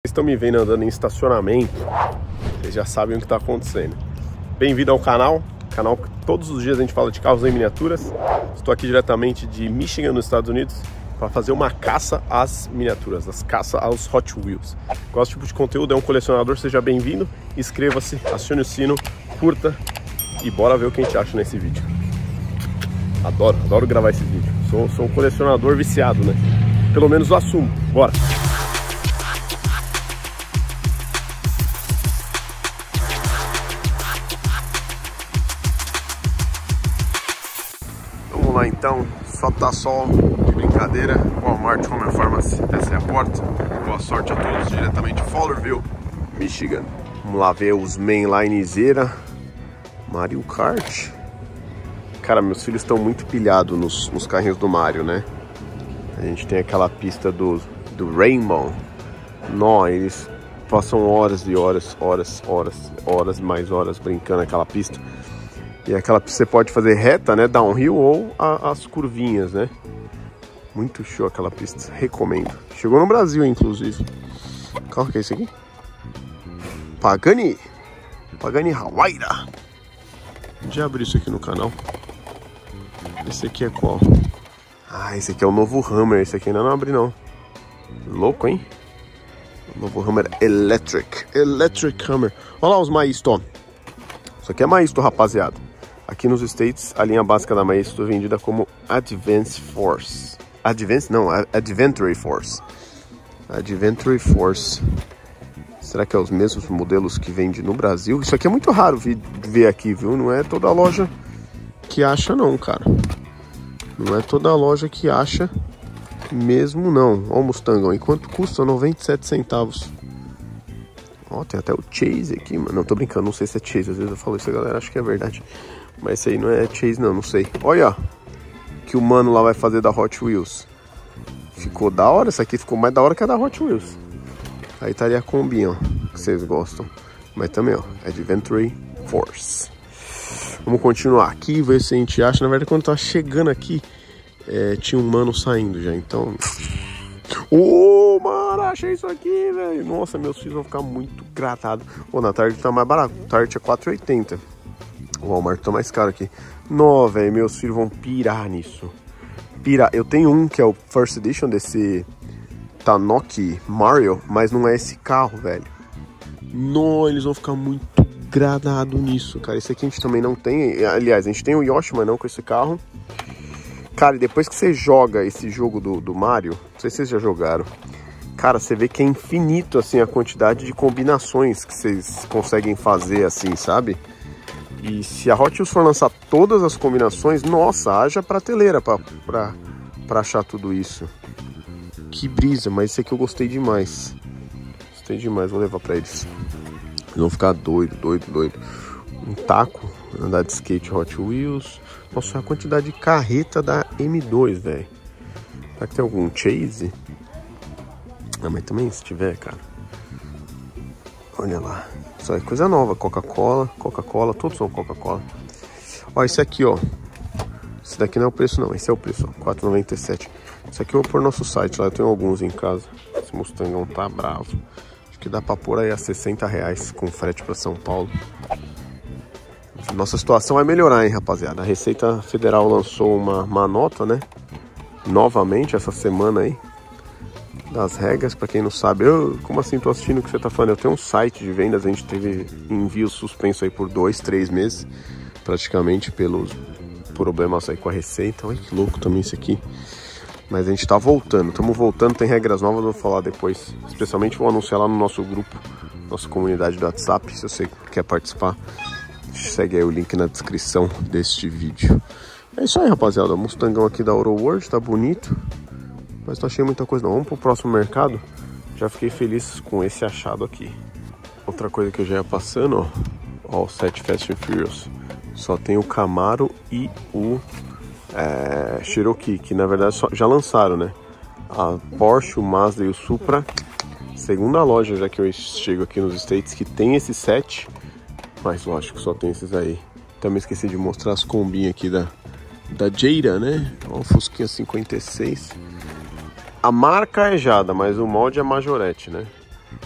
estão me vendo andando em estacionamento, vocês já sabem o que está acontecendo. Bem-vindo ao canal que todos os dias a gente fala de carros em miniaturas. Estou aqui diretamente de Michigan, nos Estados Unidos, para fazer uma caça às miniaturas, caça aos Hot Wheels. Gosto tipo de conteúdo, é um colecionador, seja bem-vindo, inscreva-se, acione o sino, curta e bora ver o que a gente acha nesse vídeo. Adoro gravar esse vídeo, sou um colecionador viciado, né? Pelo menos eu assumo, bora! Vamos lá então, só tá sol, de brincadeira, Walmart Home Pharmacy, essa é a porta. Boa sorte a todos, diretamente de Fowlerville, Michigan. Vamos lá ver os mainlinezeira, Mario Kart. Cara, meus filhos estão muito pilhados nos carrinhos do Mario, né? A gente tem aquela pista do Rainbow. Nó, eles passam horas e horas mais horas brincando naquela pista. E aquela pista você pode fazer reta, né? Downhill ou as curvinhas, né? Muito show aquela pista, recomendo. Chegou no Brasil, inclusive. Qual que é esse aqui? Pagani Huayra. Já abri isso aqui no canal. Esse aqui é qual? Ah, esse aqui é o novo Hammer. Esse aqui ainda não abri, não. Louco, hein? O novo Hammer Electric Hammer. Olha lá os Maisto. Isso aqui é Maisto, rapaziada. Aqui nos States, a linha básica da Maisto é vendida como Advance Force. Adventure Force. Adventure Force. Será que é os mesmos modelos que vende no Brasil? Isso aqui é muito raro ver aqui, viu? Não é toda loja que acha, não, cara. Não é toda loja que acha mesmo, não. Ó o Mustangão. E quanto custa? 97 centavos. Ó, tem até o Chase aqui, mano. Não, tô brincando. Não sei se é Chase. Às vezes eu falo isso, a galera acha que é verdade. Mas esse aí não é Chase, não sei. Olha, que o mano lá vai fazer da Hot Wheels. Ficou da hora. Essa aqui ficou mais da hora que a da Hot Wheels. Aí tá ali a Kombi, ó, que vocês gostam. Mas também, ó, Adventure Force. Vamos continuar aqui, ver se a gente acha. Na verdade, quando tá chegando aqui, tinha um mano saindo já, então... Ô, mano, achei isso aqui, velho. Nossa, meus filhos vão ficar muito gratados. Pô, na tarde tá mais barato. Tarde é R$4,80. O Walmart tá mais caro aqui. Nó, velho, meus filhos vão pirar nisso. Eu tenho um que é o First Edition desse... Tanoki Mario, mas não é esse carro, velho. Não, eles vão ficar muito gradados nisso, cara. Esse aqui a gente também não tem. Aliás, a gente tem o Yoshi, mas não com esse carro. Cara, e depois que você joga esse jogo do Mario, não sei se vocês já jogaram, cara, você vê que é infinito, assim, a quantidade de combinações que vocês conseguem fazer, assim, sabe? E se a Hot Wheels for lançar todas as combinações, nossa, haja prateleira pra achar tudo isso. Que brisa, mas esse aqui eu gostei demais. Vou levar pra eles. Eles vão ficar doido. Um taco, andar de skate Hot Wheels. Nossa, a quantidade de carreta da M2, velho. Será que tem algum Chase? Ah, mas também se tiver, cara. Olha lá. Isso é coisa nova. Coca-Cola, todos são Coca-Cola. Ó, esse aqui, ó. Esse daqui não é o preço, não. Esse é o preço, ó. R$4,97. Isso aqui eu vou pôr no nosso site lá, eu tenho alguns em casa. Esse Mustangão tá bravo. Acho que dá pra pôr aí a R$60 com frete pra São Paulo. Nossa situação vai melhorar, hein, rapaziada. A Receita Federal lançou uma nota, né? Novamente, essa semana aí. Das regras, pra quem não sabe. Como assim, tô assistindo o que você tá falando? Eu tenho um site de vendas, a gente teve envio suspenso aí por 2-3 meses. Praticamente pelos problemas aí com a Receita. Olha que louco também isso aqui. Mas a gente tá voltando, estamos voltando, tem regras novas, eu vou falar depois. Especialmente vou anunciar lá no nosso grupo, nossa comunidade do WhatsApp, se você quer participar. Segue aí o link na descrição deste vídeo. É isso aí, rapaziada, o Mustangão aqui da Auto World, tá bonito. Mas não achei muita coisa não, vamos pro próximo mercado. Já fiquei feliz com esse achado aqui. Outra coisa que eu já ia passando, ó, o 7 Fast and Furious. Só tem o Camaro e o... Cherokee, que na verdade já lançaram, né? A Porsche, o Mazda e o Supra. Segunda loja já que eu chego aqui nos States que tem esse set. Mas lógico, só tem esses aí. Também esqueci de mostrar as combinhas aqui da Jada, né? Ó, o Fusquinha 56. A marca é Jada, mas o molde é Majorette, né?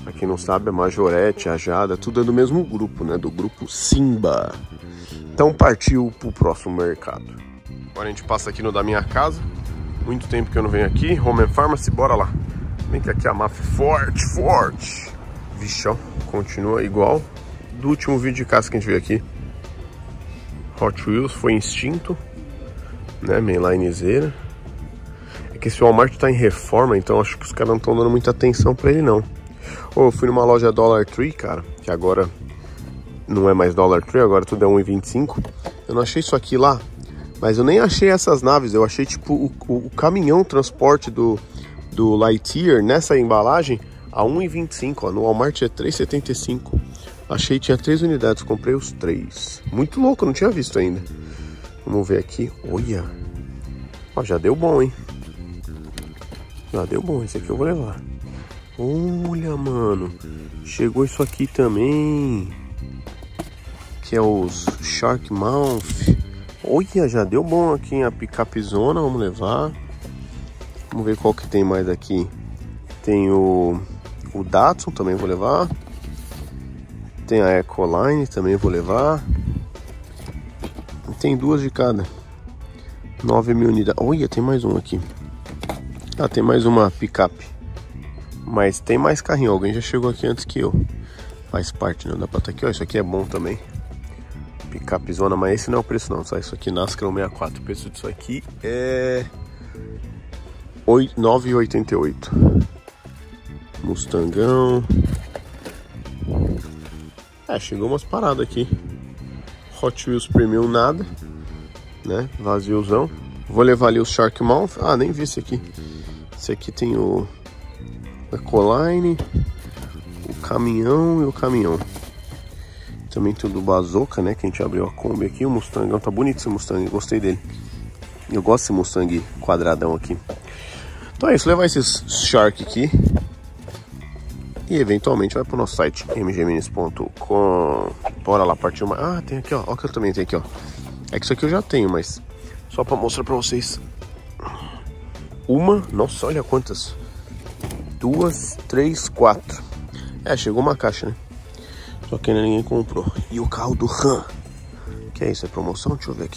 Pra quem não sabe, a Majorette, a Jada, tudo é do mesmo grupo, né? Do grupo Simba. Então partiu pro próximo mercado. Agora a gente passa aqui no da minha casa. Muito tempo que eu não venho aqui. Home Pharmacy, bora lá. Vem que aqui a máfia forte. Vixe, ó, continua igual do último vídeo de caça que a gente veio aqui. Hot Wheels foi extinto, né? Mainlinezeira. É que esse Walmart tá em reforma, então acho que os caras não estão dando muita atenção pra ele, não. Eu fui numa loja Dollar Tree, cara, que agora não é mais Dollar Tree, agora tudo é 1,25. Eu não achei isso aqui lá, mas eu nem achei essas naves. Eu achei tipo o caminhão transporte do Lightyear nessa embalagem a 1,25, ó. No Walmart é 3,75. Achei que tinha 3 unidades, comprei os 3. Muito louco, não tinha visto ainda. Vamos ver aqui. Olha, ó, já deu bom, hein? Já deu bom, esse aqui eu vou levar. Olha, mano, chegou isso aqui também, que é os Shark Mouth. Olha, já deu bom aqui a picapezona, vamos levar. Vamos ver qual que tem mais aqui. Tem o Datsun, também vou levar. Tem a Ecoline, também vou levar. Tem 2 de cada. 9.000 unidades. Olha, tem mais um aqui. Ah, tem mais uma picape. Mas tem mais carrinho, alguém já chegou aqui antes que eu. Faz parte, não dá pra estar aqui, ó. Isso aqui é bom também. Picape zona, mas esse não é o preço não, tá? Isso aqui NASCAR 164. O preço disso aqui é 9,88. Mustangão. Chegou umas paradas aqui. Hot Wheels Premium nada, né? Vaziozão. Vou levar ali o Shark Mouth. Ah, nem vi esse aqui. Esse aqui tem o Ecoline, o caminhão e o caminhão. Também tem o do Bazooka, né? Que a gente abriu a Kombi aqui. O Mustangão, tá bonito esse Mustang, gostei dele. Eu gosto desse Mustang quadradão aqui. Então é isso, levar esses Shark aqui. E eventualmente vai pro nosso site mgminis.com. Bora lá, partiu uma. Ah, tem aqui, ó. Ó que eu também tenho aqui, ó. É que isso aqui eu já tenho, mas só pra mostrar pra vocês. Nossa, olha quantas. 2, 3, 4. Chegou uma caixa, né? Só que ainda ninguém comprou. E o carro do Han. Que é isso? É promoção? Deixa eu ver aqui.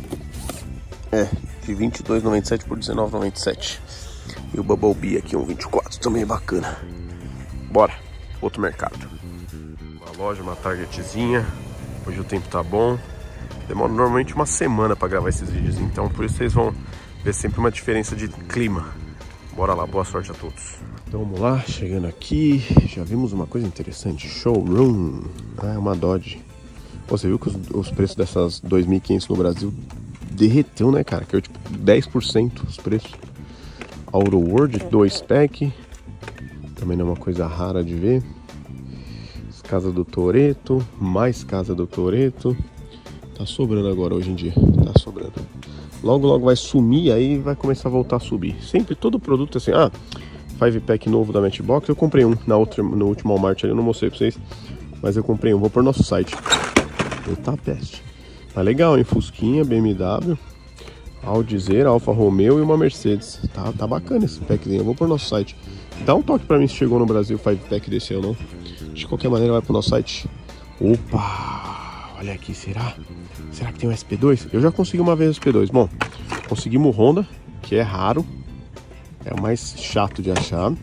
De 22,97 por 19,97. E o Bumblebee aqui, 1,24. Também é bacana. Bora, outro mercado. Uma loja, uma targetzinha. Hoje o tempo tá bom. Demora normalmente uma semana pra gravar esses vídeos. Então por isso vocês vão ver sempre uma diferença de clima. Bora lá, boa sorte a todos. Então vamos lá, chegando aqui. Já vimos uma coisa interessante. Showroom. É uma Dodge. Você viu que os preços dessas 2.500 no Brasil derreteu, né, cara? Caiu tipo 10% os preços. Auto World 2 pack. Também não é uma coisa rara de ver. Casa do Toretto. Mais Casa do Toretto. Tá sobrando agora hoje em dia. Tá sobrando. Logo, logo vai sumir, aí vai começar a voltar a subir. Sempre todo produto assim. 5 pack novo da Matchbox. Eu comprei um no último Walmart ali. Eu não mostrei pra vocês. Mas eu comprei um. Vou pôr no nosso site. Eita peste. Tá legal, hein? Fusquinha, BMW. Audizeira, Alfa Romeo e uma Mercedes. Tá bacana esse packzinho. Eu vou pôr no nosso site. Dá um toque pra mim se chegou no Brasil 5 pack desse ou não. De qualquer maneira vai pro nosso site. Opa! Olha aqui, será? Será que tem um SP2? Eu já consegui uma vez o SP2. Bom, conseguimos o Honda, que é raro. É o mais chato de achar.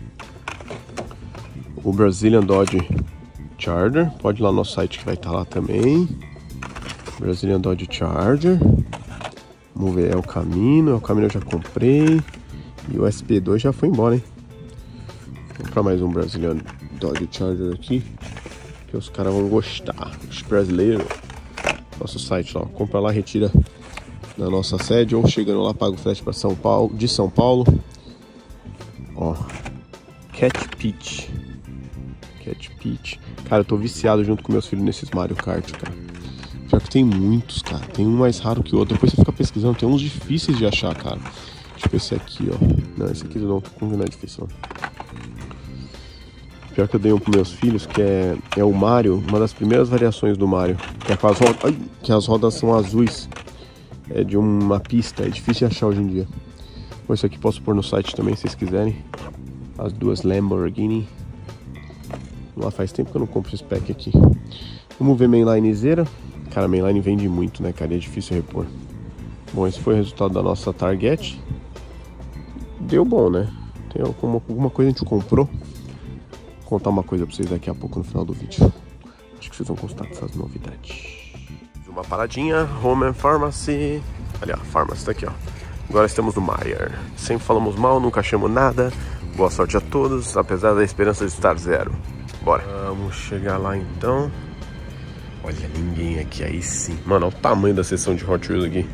O Brazilian Dodge Charger. Pode ir lá no nosso site que vai estar lá também. Brazilian Dodge Charger. Vamos ver, é o Camino eu já comprei. E o SP2 já foi embora, hein? Vou comprar mais um Brazilian Dodge Charger aqui, que os caras vão gostar. Os brasileiros. Nosso site lá, compra lá, retira na nossa sede, ou chegando lá, paga o frete para São Paulo, de São Paulo. Ó, Cat Peach. Cara, eu tô viciado junto com meus filhos nesses Mario Kart, cara. Já que tem muitos, cara. Tem um mais raro que o outro. Depois você fica pesquisando, tem uns difíceis de achar, cara. Tipo esse aqui, ó. Não, esse aqui não é difícil, não. Pior que eu dei um pros meus filhos, que é o Mario, uma das primeiras variações do Mario. Que é com as rodas, que as rodas são azuis. É de uma pista, é difícil de achar hoje em dia. Bom, isso aqui posso pôr no site também, se vocês quiserem. As duas Lamborghini. Lá faz tempo que eu não compro esse pack aqui. Vamos ver mainlinezeira. Cara, mainline vende muito, né, cara? É difícil repor. Bom, esse foi o resultado da nossa Target. Deu bom, né? Tem alguma coisa a gente comprou. Vou contar uma coisa pra vocês daqui a pouco no final do vídeo. Acho que vocês vão gostar dessas novidades. Uma paradinha, Home & Pharmacy. Ali, ó, Pharmacy tá aqui, ó. Agora estamos no Meier. Sempre falamos mal, nunca achamos nada. Boa sorte a todos, apesar da esperança de estar zero. Bora. Vamos chegar lá então. Olha, ninguém aqui, aí sim. Mano, olha o tamanho da seção de Hot Wheels aqui.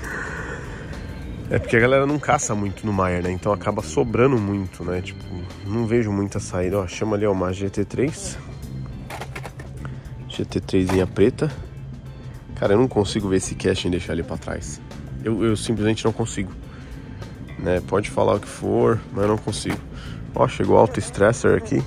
É porque a galera não caça muito no Meier, né? Então acaba sobrando muito, né? Tipo, não vejo muita saída. Ó, chama ali, ó, uma GT3. GT3zinha preta. Cara, eu não consigo ver esse casting e deixar ele pra trás. Eu simplesmente não consigo. Né? Pode falar o que for, mas eu não consigo. Ó, chegou o Auto Stresser aqui.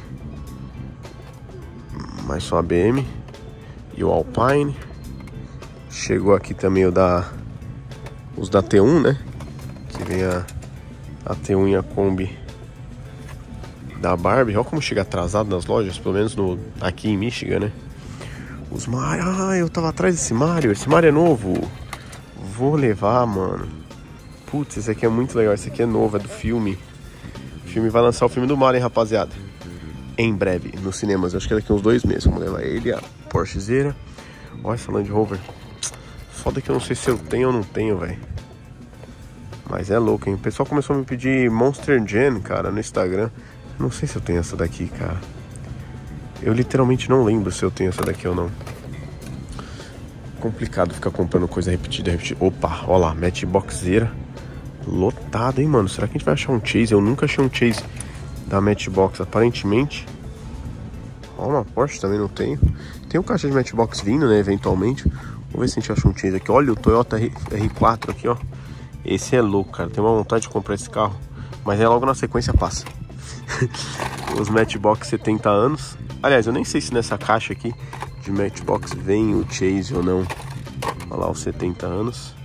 Mais só a BM. E o Alpine. Chegou aqui também os da T1, né? Que vem a T1 e a Kombi da Barbie. Olha como chega atrasado nas lojas, pelo menos aqui em Michigan, né? Os Mario. Ah, eu tava atrás desse Mario. Esse Mario é novo. Vou levar, mano. Putz, esse aqui é muito legal. Esse aqui é novo, é do filme. O filme vai lançar o filme do Mario, hein, rapaziada? Em breve, nos cinemas. Acho que é daqui uns 2 meses. Vamos levar ele, a Porschezeira. Olha essa Land Rover. Foda que eu não sei se eu tenho ou não tenho, velho. Mas é louco, hein? O pessoal começou a me pedir Monster Jam, cara, no Instagram. Não sei se eu tenho essa daqui, cara. Eu literalmente não lembro se eu tenho essa daqui ou não. Complicado ficar comprando coisa repetida. Opa, ó lá, Matchboxeira. Lotado, hein, mano? Será que a gente vai achar um Chase? Eu nunca achei um Chase da Matchbox, aparentemente. Ó, uma Porsche também não tenho. Tem um caixa de Matchbox vindo, né, eventualmente. Vamos ver se a gente acha um Chase aqui. Olha o Toyota R4 aqui, ó. Esse é louco, cara. Tenho uma vontade de comprar esse carro. Mas aí logo na sequência passa. Os Matchbox 70 anos. Aliás, eu nem sei se nessa caixa aqui de Matchbox vem o Chase ou não. Olha lá os 70 anos.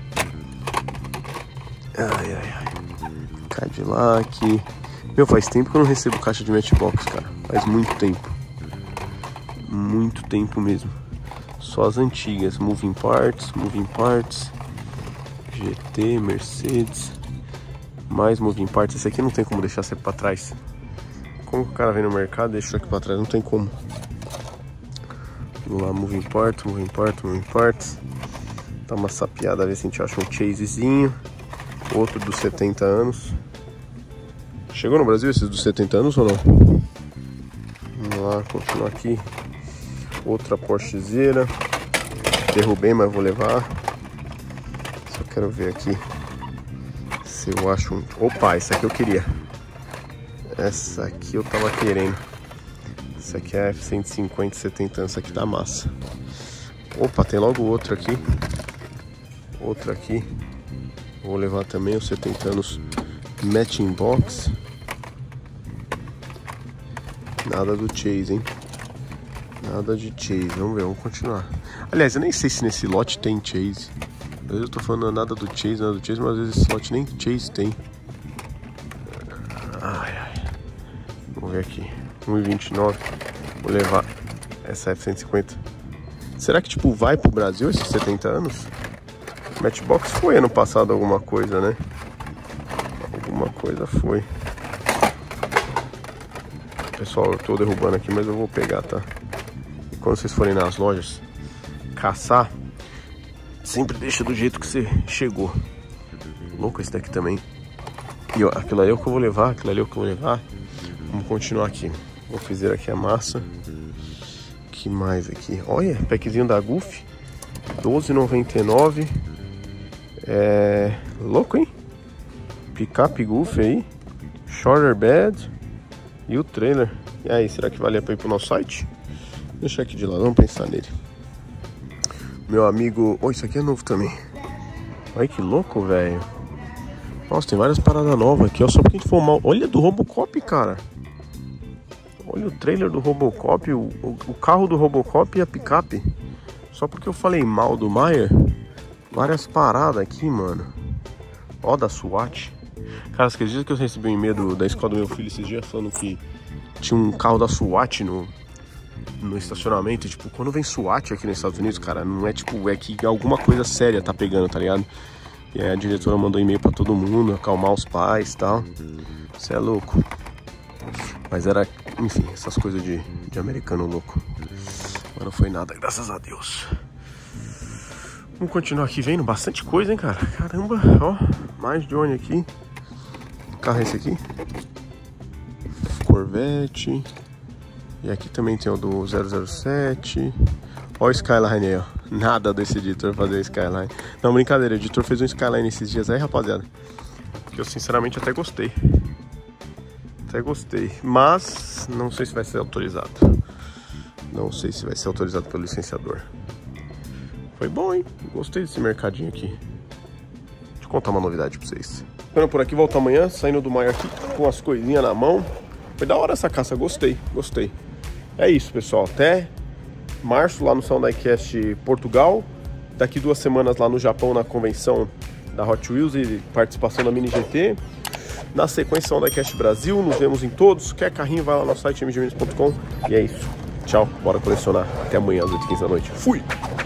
Ai, ai, ai. Cadillac. Meu, faz tempo que eu não recebo caixa de Matchbox, cara. Faz muito tempo. Muito tempo mesmo. Só as antigas. Moving Parts. GT, Mercedes. Mais Moving Parts. Esse aqui não tem como deixar sempre pra trás. Como que o cara vem no mercado e deixa isso aqui pra trás? Não tem como. Vamos lá, Moving Parts. Tá uma sapiada, ver se a gente acha um Chasezinho. Outro dos 70 anos. Chegou no Brasil esses dos 70 anos ou não? Vamos lá, continuar aqui. Outra Porschezeira. Derrubei, mas vou levar. Só quero ver aqui se eu acho um... Opa, essa aqui eu queria. Essa aqui eu tava querendo. Essa aqui é a F-150 70 anos. Essa aqui tá massa. Opa, tem logo outro aqui. Outro aqui. Vou levar também os 70 anos Matching Box. Nada do Chase, hein? Nada de Chase. Vamos ver, vamos continuar. Aliás, eu nem sei se nesse lote tem Chase. Às vezes eu tô falando nada do Chase, mas às vezes esse lote nem Chase tem. Ai, ai. Vamos ver aqui. 1,29. Vou levar essa F-150. Será que, tipo, vai pro Brasil esses 70 anos? Matchbox foi ano passado alguma coisa, né? Alguma coisa foi. Pessoal, eu tô derrubando aqui, mas eu vou pegar, tá? E quando vocês forem nas lojas caçar, sempre deixa do jeito que você chegou. Louco esse daqui também. E ó, aquilo ali é o que eu vou levar, aquilo ali é o que eu vou levar. Vamos continuar aqui. Vou fazer aqui a massa. Que mais aqui? Olha, packzinho da Goofy. R$12,99. É... louco, hein? Picape Goofy aí. Shorter bed. E o trailer. E aí, será que vale pra ir pro nosso site? Deixa aqui de lado, vamos pensar nele. Meu amigo... oh, isso aqui é novo também. Olha que louco, velho. Nossa, tem várias paradas novas aqui, ó. Só porque a gente for mal... olha do Robocop, cara. Olha o trailer do Robocop, o carro do Robocop e a picape. Só porque eu falei mal do Meier. Várias paradas aqui, mano. Ó, da SWAT. Cara, você acredita que eu recebi um e-mail da escola do meu filho esses dias falando que tinha um carro da SWAT no estacionamento. E, tipo, quando vem SWAT aqui nos Estados Unidos, cara, não é tipo, é que alguma coisa séria tá pegando, tá ligado? E aí a diretora mandou e-mail pra todo mundo, acalmar os pais e tal. Você é louco. Mas era, enfim, essas coisas de americano louco. Mas não foi nada, graças a Deus. Vamos continuar aqui vendo bastante coisa, hein, cara. Caramba, ó, mais Johnny aqui. Que carro é esse aqui? Corvette. E aqui também tem o do 007. Ó o Skyline aí, ó. Nada desse editor fazer o Skyline. Não, brincadeira, o editor fez um Skyline esses dias aí, rapaziada. Que eu sinceramente até gostei. Até gostei. Mas não sei se vai ser autorizado. Não sei se vai ser autorizado pelo licenciador. Foi bom, hein? Gostei desse mercadinho aqui. Deixa eu contar uma novidade pra vocês. Ficando por aqui, volto amanhã, saindo do mar aqui com as coisinhas na mão. Foi da hora essa caça, gostei, gostei. É isso, pessoal. Até março lá no Soundcast Portugal. Daqui 2 semanas lá no Japão na convenção da Hot Wheels e participação da Mini GT. Na sequência Soundcast Brasil, nos vemos em todos. Quer carrinho, vai lá no site mgminis.com. E é isso. Tchau, bora colecionar. Até amanhã às 8h15 da noite. Fui!